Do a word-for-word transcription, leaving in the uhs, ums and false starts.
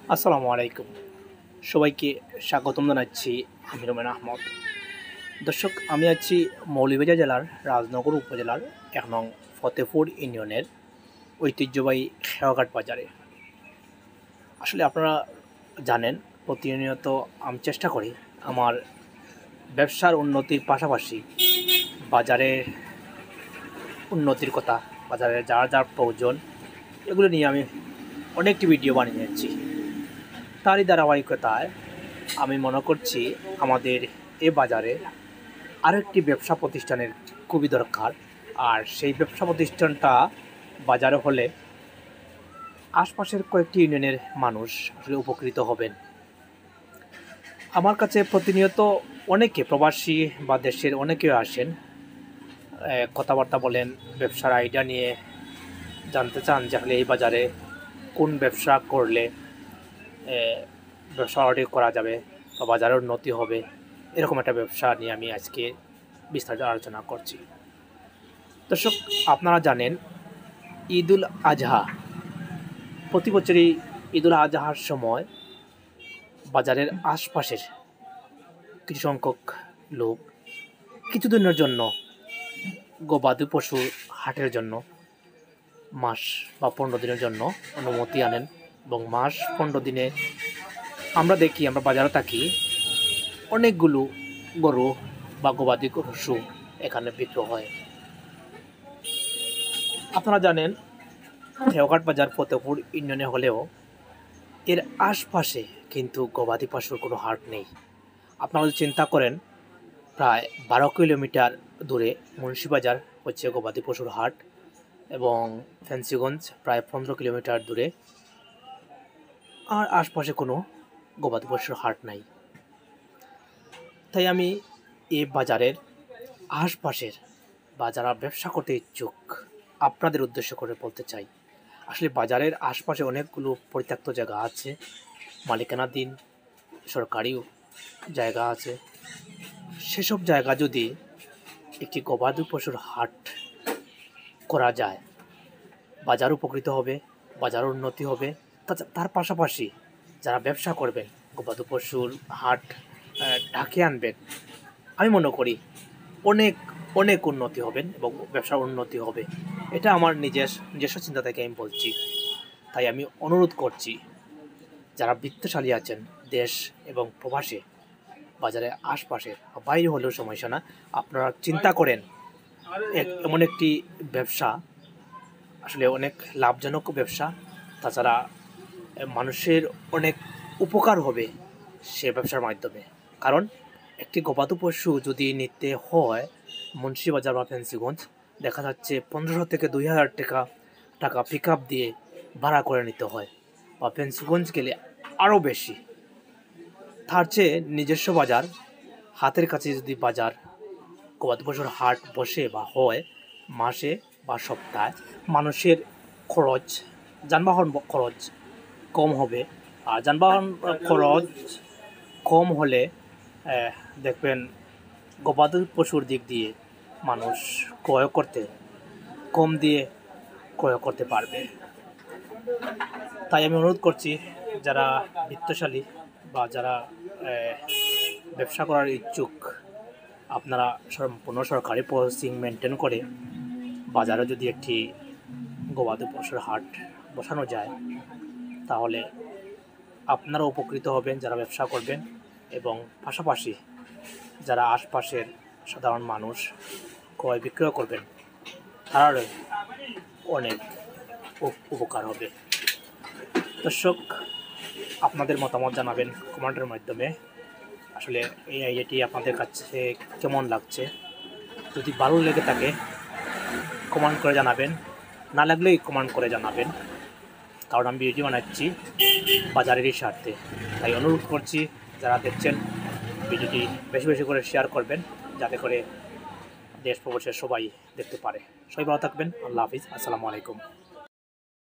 আসসালামু আলাইকুম। সবাইকে স্বাগতম জানাচ্ছি। আমি রোমেন আহমদ। দর্শক, আমি আছি মৌলভীবাজার জেলার রাজনগর উপজেলার এক নং ফতেপুর ইউনিয়নের ঐতিহ্যবাহী খেয়াঘাট বাজারে। আসলে আপনারা জানেন, প্রতিনিয়ত আমি চেষ্টা করি আমার ব্যবসার উন্নতির পাশাপাশি বাজারের উন্নতির কথা, বাজারে যার যার প্রয়োজন, এগুলো নিয়ে আমি অনেকটি ভিডিও বানিয়ে নিয়েছি। তারই ধারাবাহিকতায় আমি মনে করছি আমাদের এ বাজারে আরেকটি ব্যবসা প্রতিষ্ঠানের খুবই দরকার। আর সেই ব্যবসা প্রতিষ্ঠানটা বাজারে হলে আশপাশের কয়েকটি ইউনিয়নের মানুষ আসলে উপকৃত হবেন। আমার কাছে প্রতিনিয়ত অনেকে প্রবাসী বা দেশের অনেকেও আসেন, কথাবার্তা বলেন, ব্যবসার আইডিয়া নিয়ে জানতে চান যে আসলে এই বাজারে কোন ব্যবসা করলে ব্যবসা অর্ডার করা যাবে বা বাজারের উন্নতি হবে। এরকম একটা ব্যবসা নিয়ে আমি আজকে বিস্তারিত আলোচনা করছি। দর্শক, আপনারা জানেন ঈদুল আজহা, প্রতি বছরই ঈদুল আজহার সময় বাজারের আশপাশের কিছু সংখ্যক লোক কিছুদিনের জন্য গবাদি পশু হাটের জন্য মাস বা পনেরো দিনের জন্য অনুমতি আনেন এবং মাস পনেরো দিনে আমরা দেখি, আমরা বাজারে থাকি, অনেকগুলো গরু বা গবাদি পশু এখানে বিক্রি হয়। আপনারা জানেন খেয়াঘাট বাজার ফতেপুর ইউনিয়নে হলেও এর আশপাশে কিন্তু গবাদি পশুর কোনো হাট নেই। আপনারা যদি চিন্তা করেন, প্রায় বারো কিলোমিটার দূরে মুন্সিবাজার হচ্ছে গবাদি পশুর হাট এবং ফেন্সিগঞ্জ প্রায় পনেরো কিলোমিটার দূরে, আর আশপাশে কোনো গবাদি পশুর হাট নাই। তাই আমি এই বাজারের আশপাশের বা যারা ব্যবসা করতে ইচ্ছুক আপনাদের উদ্দেশ্য করে বলতে চাই, আসলে বাজারের আশপাশে অনেকগুলো পরিত্যক্ত জায়গা আছে, মালিকানাধীন সরকারি জায়গা আছে। সেসব জায়গা যদি একটি গবাদি পশুর হাট করা যায়, বাজার উপকৃত হবে, বাজার উন্নতি হবে। তার পাশাপাশি যারা ব্যবসা করবেন, গবাদি পশুর হাট ঢাকে আনবেন, আমি মনে করি অনেক অনেক উন্নতি হবেন এবং ব্যবসার উন্নতি হবে। এটা আমার নিজের নিজস্ব চিন্তা থেকে আমি বলছি। তাই আমি অনুরোধ করছি, যারা বিত্তশালী আছেন দেশ এবং প্রবাসে, বাজারে আশপাশে বাইরে হলেও সমস্যা না, আপনারা চিন্তা করেন এমন একটি ব্যবসা, আসলে অনেক লাভজনক ব্যবসা। তাছাড়া মানুষের অনেক উপকার হবে সে ব্যবসার মাধ্যমে। কারণ একটি গবাদি পশু যদি নিতে হয় মুন্সিবাজার বা ফেন্সিগঞ্জ, দেখা যাচ্ছে পনেরোশো থেকে দুই হাজার টাকা টাকা পিক আপ দিয়ে ভাড়া করে নিতে হয়, বা ফেন্সিগঞ্জ গেলে আরও বেশি। তার চেয়ে নিজস্ব বাজার, হাতের কাছে যদি বাজার গবাদি পশুর হাট বসে বা হয় মাসে বা সপ্তাহে, মানুষের খরচ, যানবাহন খরচ কম হবে। আর যানবাহন খরচ কম হলে দেখবেন গবাদি পশুর দিক দিয়ে মানুষ ক্রয় করতে কম দিয়ে ক্রয় করতে পারবে। তাই আমি অনুরোধ করছি, যারা বিত্তশালী বা যারা ব্যবসা করার ইচ্ছুক, আপনারা সম্পূর্ণ সরকারি প্রসেসিং মেনটেন করে বাজারে যদি একটি গবাদি পশুর হাট বসানো যায়, তাহলে আপনারা উপকৃত হবেন যারা ব্যবসা করবেন, এবং পাশাপাশি যারা আশপাশের সাধারণ মানুষ ক্রয় বিক্রয় করবেন, তারা অনেক উপকার হবে। দর্শক, আপনাদের মতামত জানাবেন কমেন্টের মাধ্যমে। আসলে এই আইডিয়াটি আপনাদের কাছে কেমন লাগছে? যদি ভালো লেগে থাকে কমেন্ট করে জানাবেন, না লাগলেই কমেন্ট করে জানাবেন, কারণ আমি ভিডিও বানাচ্ছি বাজারেরই স্বার্থে। তাই অনুরোধ করছি, যারা দেখছেন ভিডিওটি বেশি বেশি করে শেয়ার করবেন, যাতে করে দেশ প্রবাসের সবাই দেখতে পারে। সবাই ভালো থাকবেন। আল্লাহ হাফিজ। আসসালামু আলাইকুম।